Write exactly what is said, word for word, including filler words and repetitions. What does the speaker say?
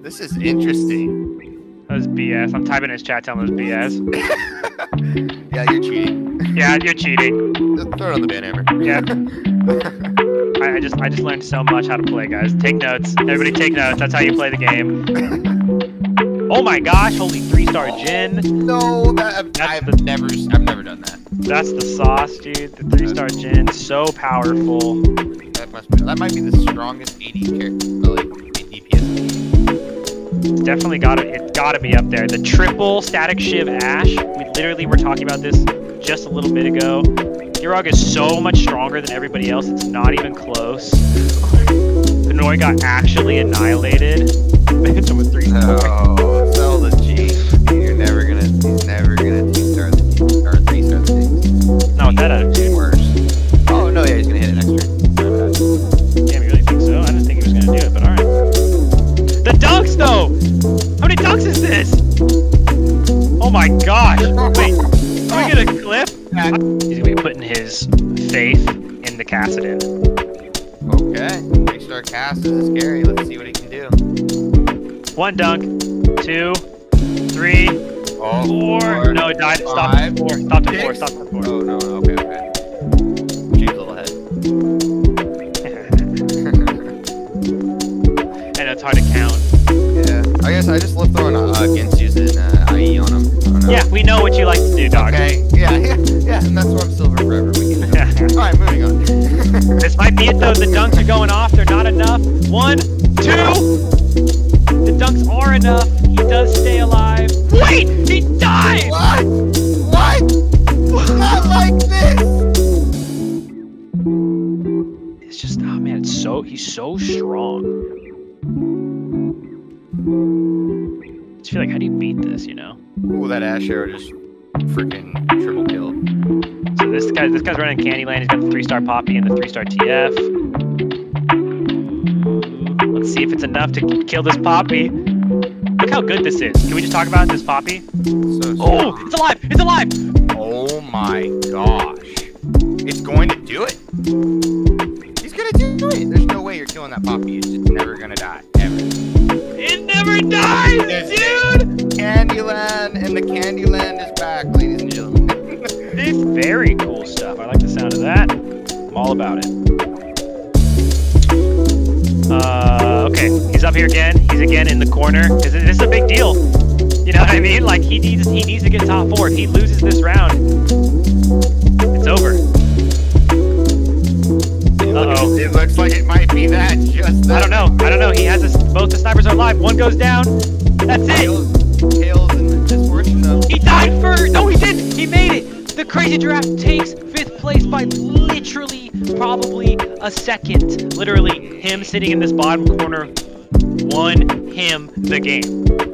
This is interesting. That was B S. I'm typing in his chat telling him it was B S. Yeah, you're cheating. Yeah, you're cheating. Just throw it on the banhammer. Yeah. I, I just I just learned so much how to play, guys. Take notes. Everybody take notes. That's how you play the game. Oh my gosh, holy three star Jin. No, that, I've the, never I've never done that. That's the sauce, dude. The three star Jin, so powerful. That must be that might be the strongest A D character, like D P S. It's definitely gotta it's gotta be up there. The triple static shiv Ash. We literally were talking about this just a little bit ago. Giroug is so much stronger than everybody else. It's not even close. Benoit got actually annihilated. With three No, sell the G. You're never gonna, you're never gonna two star the or three star the Jinx. Not with that attitude. Worse. Oh no, yeah, he's gonna hit it next turn. Damn, you really think so? I didn't think he was gonna do it, but alright. The dunks though! How many dunks is this? Oh my gosh! Wait, are we gonna clip? He's gonna be putting his faith in the Kassadin. Okay, three star cast is scary. Let's see what he can do. One dunk, two, three, oh, four. four. No, it died. Stop Five. at four. Stop at Six. four. Stop at four. Oh no, no, okay, okay. Cheap little head. And it's hard to count. Yeah, I guess I just love throwing uh, against using uh, I E on him. Yeah, we know what you like to do, dog. Okay, yeah, yeah, yeah, and that's why I'm silver forever. We can do it. Alright, moving on. This might be it though. The dunks are going off. They're not enough. One, two. The dunks are enough. He does stay alive. Wait, he died. What? What? Not like this. It's just, oh man, it's so he's so strong. I just feel like, how do you beat this? You know? Ooh, that Ash arrow just freaking triple kill. So this guy, this guy's running Candyland. He's got the three star Poppy and the three star T F. Let's see if it's enough to kill this Poppy. Look how good this is. Can we just talk about this Poppy? So Oh, it's alive! It's alive! Oh my gosh. It's going to do it. He's gonna do it. There's no way you're killing that Poppy. It's just never gonna die. Ever. It never dies, dude! Candyland, and the Candyland is back, ladies and gentlemen. This very cool stuff. I like the sound of that. I'm all about it. Uh, okay, he's up here again. He's again in the corner. This is, this is a big deal. You know what I mean? Like he needs, he needs to get top four. If he loses this round, it's over. Uh-oh. It looks like it might be that. Just that. I don't know. I don't know. He has this, both the snipers are alive. One goes down. That's it. Tails, Tails and the misfortune though. He died for. No, he didn't. He made it. The Crazy Giraffe takes fifth place by literally, probably a second. Literally, him sitting in this bottom corner won him the game.